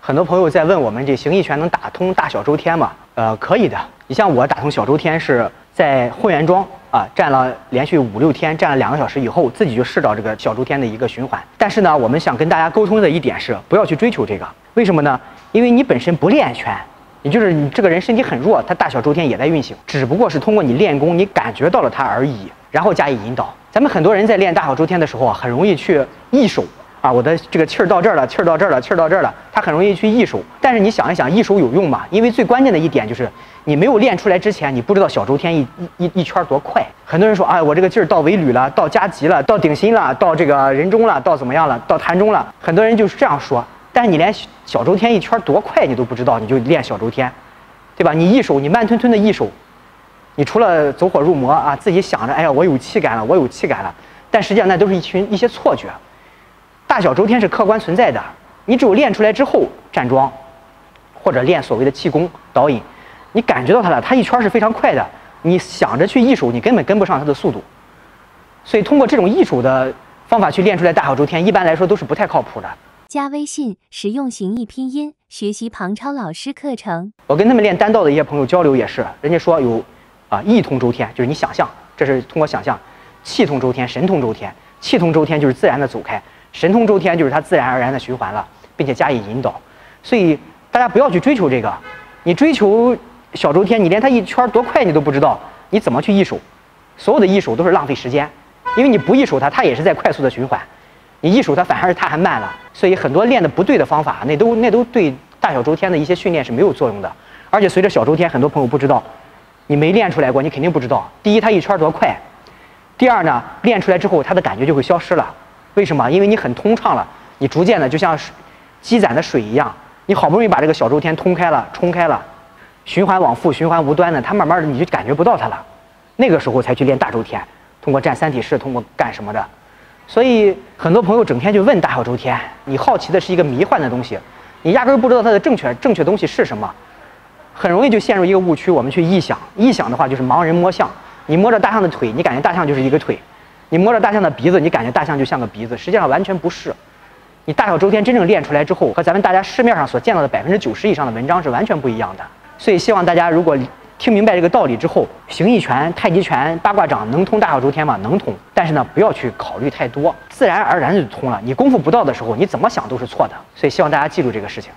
很多朋友在问我们这形意拳能打通大小周天吗？可以的。你像我打通小周天是在混元桩啊，站了连续5、6天，站了2个小时以后，自己就试到这个小周天的一个循环。但是呢，我们想跟大家沟通的一点是，不要去追求这个。为什么呢？因为你本身不练拳，也就是你这个人身体很弱，他大小周天也在运行，只不过是通过你练功，你感觉到了它而已，然后加以引导。咱们很多人在练大小周天的时候啊，很容易去易手。啊，我的这个气儿到这儿了，气儿到这儿了，气儿到这儿了，他很容易去易手。但是你想一想，易手有用吗？因为最关键的一点就是你没有练出来之前，你不知道小周天一圈多快。很多人说，哎，我这个劲儿到尾闾了，到夹击了，到顶心了，到这个人中了，到怎么样了，到膻中了。很多人就是这样说，但是你连小周天一圈多快你都不知道，你就练小周天，对吧？你易手，你慢吞吞的易手，你除了走火入魔啊，自己想着，哎呀，我有气感了，我有气感了，但实际上那都是一些错觉。大小周天是客观存在的，你只有练出来之后站桩，或者练所谓的气功导引，你感觉到它了，它一圈是非常快的，你想着去易手，你根本跟不上它的速度。所以通过这种易手的方法去练出来大小周天，一般来说都是不太靠谱的。 加微信实用形意拼音，学习庞超老师课程。 我跟他们练单道的一些朋友交流也是，人家说有意通周天，就是你想象，这是通过想象；气通周天，神通周天。气通周天就是自然的走开。神通周天就是它自然而然的循环了，并且加以引导，所以大家不要去追求这个。你追求小周天，你连它一圈多快你都不知道，你怎么去易手？所有的易手都是浪费时间，因为你不易手它，它也是在快速的循环；你易手它，反而是它还慢了。所以很多练的不对的方法，那都对大小周天的一些训练是没有作用的。而且随着小周天，很多朋友不知道，你没练出来过，你肯定不知道。第一，它一圈多快；第二呢，练出来之后，它的感觉就会消失了。为什么？因为你很通畅了，你逐渐的就像积攒的水一样，你好不容易把这个小周天通开了、冲开了，循环往复、循环无端的，它慢慢的你就感觉不到它了。那个时候才去练大周天，通过站三体式，通过干什么的。所以很多朋友整天就问大小周天，你好奇的是一个迷幻的东西，你压根儿不知道它的正确东西是什么，很容易就陷入一个误区。我们去臆想，臆想的话就是盲人摸象，你摸着大象的腿，你感觉大象就是一个腿。你摸着大象的鼻子，你感觉大象就像个鼻子，实际上完全不是。你大小周天真正练出来之后，和咱们大家市面上所见到的90%以上的文章是完全不一样的。所以希望大家如果听明白这个道理之后，形意拳、太极拳、八卦掌能通大小周天吗？能通，但是呢，不要去考虑太多，自然而然就通了。你功夫不到的时候，你怎么想都是错的。所以希望大家记住这个事情。